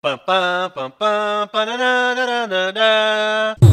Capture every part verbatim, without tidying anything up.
Pam, pam, pam, pam, pananana.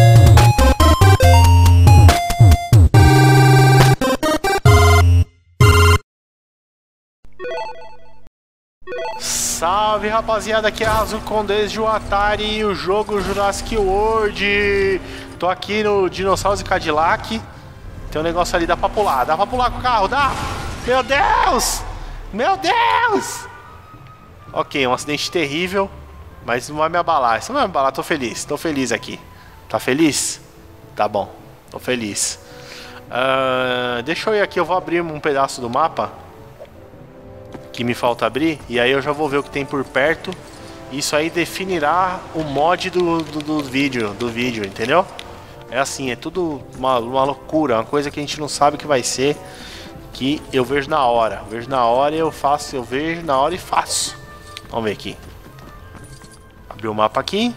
Salve, rapaziada, aqui é a Azucon desde o Atari e o jogo Jurassic World. Tô aqui no Dinossauros e Cadillac. Tem um negócio ali, dá pra pular, dá pra pular com o carro, dá? Meu Deus! Meu Deus! Ok, um acidente terrível, mas não vai me abalar. Isso não vai me abalar, tô feliz, tô feliz aqui. Tá feliz? Tá bom, tô feliz. uh, Deixa eu ir aqui, eu vou abrir um pedaço do mapa que me falta abrir, e aí eu já vou ver o que tem por perto. Isso aí definirá o mod do, do, do vídeo, do vídeo, entendeu? É assim, é tudo uma, uma loucura, uma coisa que a gente não sabe o que vai ser, que eu vejo na hora. Eu vejo na hora e eu faço, eu vejo na hora e faço. Vamos ver aqui. Abrir o mapa aqui.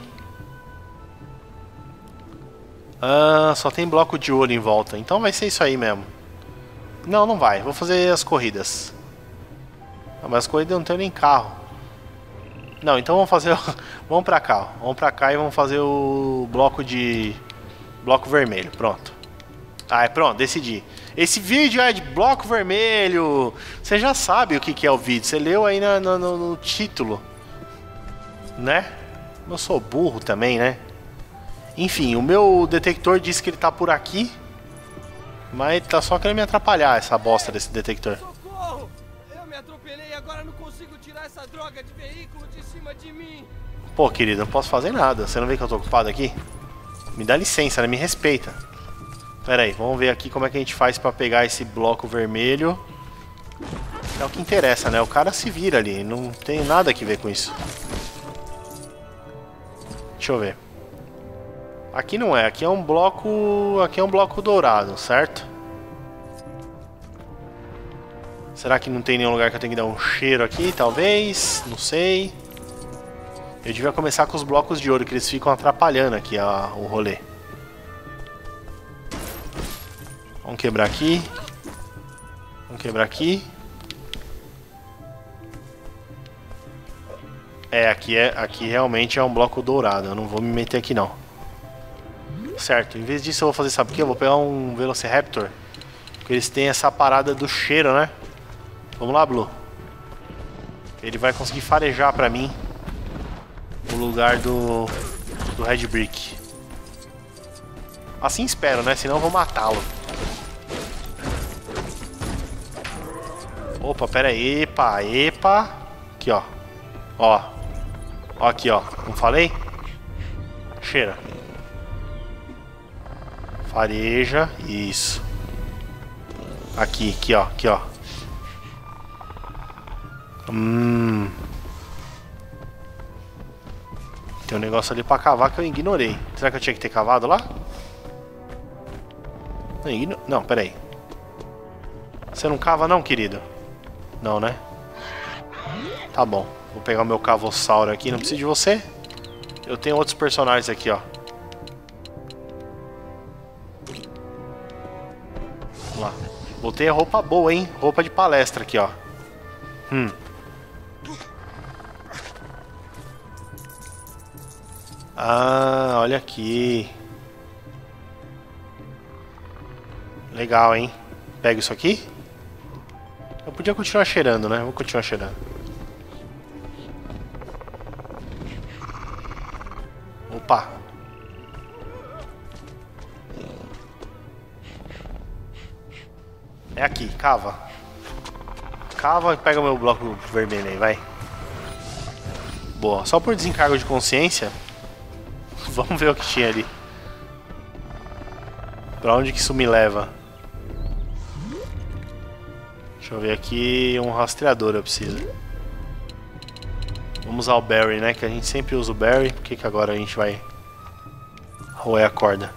Ah, só tem bloco de ouro em volta, então vai ser isso aí mesmo. Não, não vai, vou fazer as corridas. Não, mas as corridas eu não tenho nem carro. Não, então vamos fazer... Vamos pra cá, ó. Vamos pra cá e vamos fazer o bloco de... Bloco vermelho, pronto. Ah, é pronto, decidi. Esse vídeo é de bloco vermelho. Você já sabe o que, que é o vídeo. Você leu aí no, no, no título, né? Eu sou burro também, né? Enfim, o meu detector disse que ele tá por aqui, mas tá só querendo me atrapalhar essa bosta desse detector. Socorro! Eu me atropelei e agora não consigo tirar essa droga de veículo de cima de mim. Pô, querido, não posso fazer nada. Você não vê que eu tô ocupado aqui? Me dá licença, né? Me respeita. Pera aí, vamos ver aqui como é que a gente faz pra pegar esse bloco vermelho. É o que interessa, né? O cara se vira ali, não tem nada a ver com isso. Deixa eu ver. Aqui não é, aqui é um bloco... Aqui é um bloco dourado, certo? Será que não tem nenhum lugar que eu tenho que dar um cheiro aqui? Talvez, não sei. Eu devia começar com os blocos de ouro, que eles ficam atrapalhando aqui a, o rolê. Vamos quebrar aqui. Vamos quebrar aqui. É, aqui, é, aqui realmente é um bloco dourado. Eu não vou me meter aqui não. Certo, em vez disso eu vou fazer, sabe o que? Eu vou pegar um Velociraptor, porque eles têm essa parada do cheiro, né? Vamos lá, Blue. Ele vai conseguir farejar pra mim o lugar do, do Red Brick. Assim espero, né? Senão eu vou matá-lo. Opa, pera aí, epa, epa. Aqui, ó. Ó. Ó aqui, ó. Não falei? Cheira. Fareja. Isso. Aqui, aqui, ó. Aqui, ó. Hum. Tem um negócio ali pra cavar que eu ignorei. Será que eu tinha que ter cavado lá? Não, igno... não, pera aí. Você não cava não, querido? Não, né? Tá bom. Vou pegar o meu cavossauro aqui. Não preciso de você. Eu tenho outros personagens aqui, ó. Vamos lá. Botei a roupa boa, hein? Roupa de palestra aqui, ó. Hum. Ah, olha aqui. Legal, hein? Pega isso aqui. Eu podia continuar cheirando, né? Vou continuar cheirando. Opa. É aqui, cava. Cava e pega o meu bloco vermelho aí, vai. Boa, só por desencargo de consciência. Vamos ver o que tinha ali. Pra onde que isso me leva? Deixa eu ver aqui. Um rastreador eu preciso. Vamos usar o Barry, né? Que a gente sempre usa o Barry. Por que que agora a gente vai roer a corda?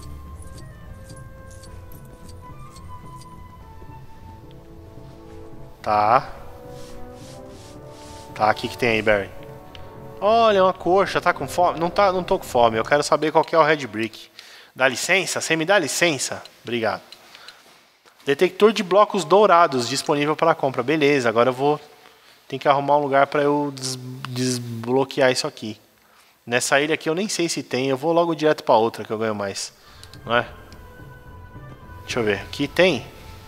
Tá. Tá, o que que tem aí, Barry? Olha, uma coxa, tá com fome? Não, tá, não tô com fome, eu quero saber qual que é o Red Brick. Dá licença? Você me dá licença? Obrigado. Detector de blocos dourados disponível para compra. Beleza, agora eu vou tem que arrumar um lugar para eu des desbloquear isso aqui. Nessa ilha aqui eu nem sei se tem, eu vou logo direto para outra que eu ganho mais, não é? Deixa eu ver, aqui tem?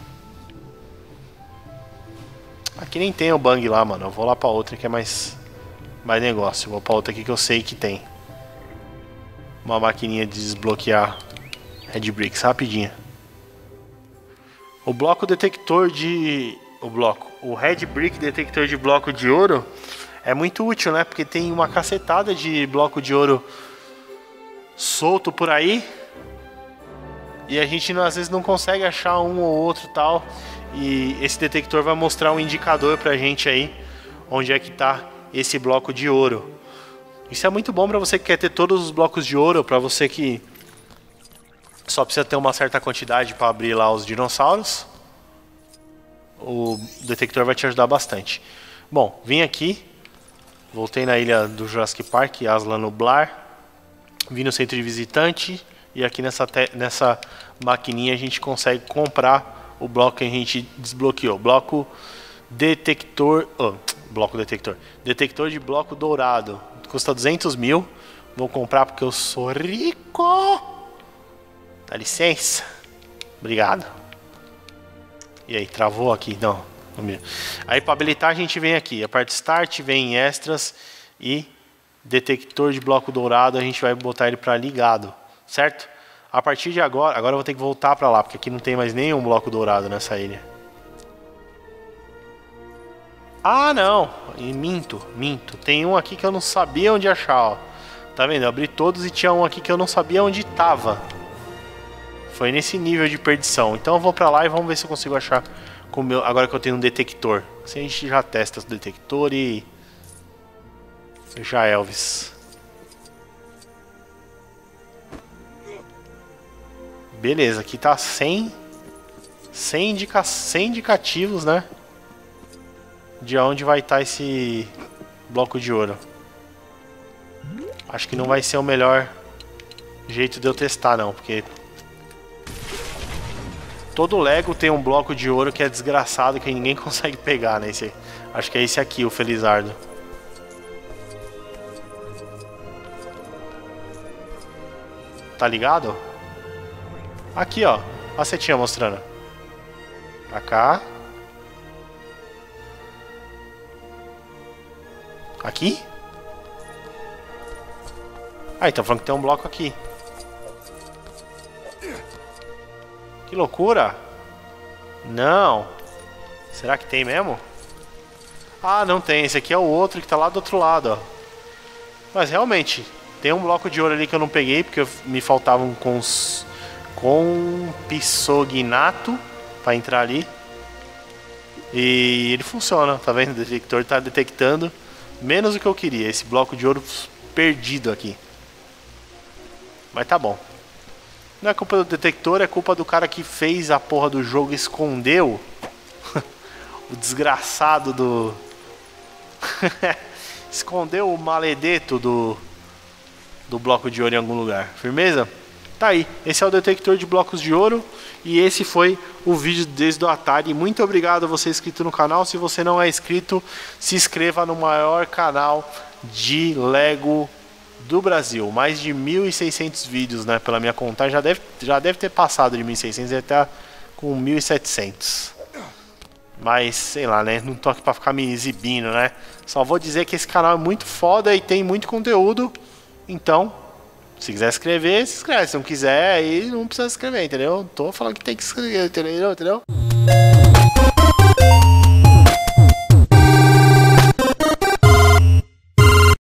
Aqui nem tem o bang lá, mano, eu vou lá para outra que é mais, mais negócio, eu vou para outra aqui que eu sei que tem. Uma maquininha de desbloquear Red Bricks, rapidinho. O bloco detector de... O bloco, o Red Brick detector de bloco de ouro é muito útil, né? Porque tem uma cacetada de bloco de ouro solto por aí. E a gente às vezes não consegue achar um ou outro tal. E esse detector vai mostrar um indicador pra gente aí onde é que tá esse bloco de ouro. Isso é muito bom pra você que quer ter todos os blocos de ouro, pra você que só precisa ter uma certa quantidade para abrir lá os dinossauros. O detector vai te ajudar bastante. Bom, vim aqui. Voltei na ilha do Jurassic Park, Aslan Nublar. Vim no centro de visitante. E aqui nessa, nessa maquininha a gente consegue comprar o bloco que a gente desbloqueou. Bloco detector... Oh, bloco detector. Detector de bloco dourado. Custa duzentos mil. Vou comprar porque eu sou rico. Dá licença. Obrigado. E aí, travou aqui? Não. Aí para habilitar a gente vem aqui. A parte Start, vem em Extras e Detector de bloco dourado. A gente vai botar ele para ligado, certo? A partir de agora, agora eu vou ter que voltar para lá, porque aqui não tem mais nenhum bloco dourado nessa ilha. Ah, não. E minto, minto. Tem um aqui que eu não sabia onde achar, ó. Tá vendo? Eu abri todos e tinha um aqui que eu não sabia onde tava. Foi nesse nível de perdição. Então eu vou pra lá e vamos ver se eu consigo achar com o meu... Agora que eu tenho um detector. Assim a gente já testa o detector e... Já Elvis. Beleza, aqui tá sem... Sem, indica... sem indicativos, né? De onde vai estar esse bloco de ouro. Acho que não vai ser o melhor jeito de eu testar, não. Porque... Todo Lego tem um bloco de ouro que é desgraçado, que ninguém consegue pegar, né? Esse, acho que é esse aqui, o Felizardo. Tá ligado? Aqui, ó. A setinha mostrando. Pra cá. Aqui? Ah, então falando que tem um bloco aqui. Que loucura! Não! Será que tem mesmo? Ah, não tem. Esse aqui é o outro que tá lá do outro lado, ó. Mas realmente, tem um bloco de ouro ali que eu não peguei, porque me faltavam cons... Compsognato pra entrar ali. E ele funciona, tá vendo? O detector tá detectando menos do que eu queria. Esse bloco de ouro perdido aqui. Mas tá bom. Não é culpa do detector, é culpa do cara que fez a porra do jogo e escondeu. O desgraçado do... Escondeu o maledeto do... Do bloco de ouro em algum lugar. Firmeza? Tá aí. Esse é o detector de blocos de ouro. E esse foi o vídeo desde o Atari. Muito obrigado a você inscrito no canal. Se você não é inscrito, se inscreva no maior canal de Lego do Brasil. Mais de mil e seiscentos vídeos, né? Pela minha contagem. Já deve, já deve ter passado de mil e seiscentos. Deve estar com mil e setecentos. Mas, sei lá, né? Não tô aqui pra ficar me exibindo, né? Só vou dizer que esse canal é muito foda e tem muito conteúdo. Então, se quiser escrever, se inscreve. Se não quiser, aí não precisa escrever, entendeu? Tô falando que tem que escrever, entendeu? entendeu?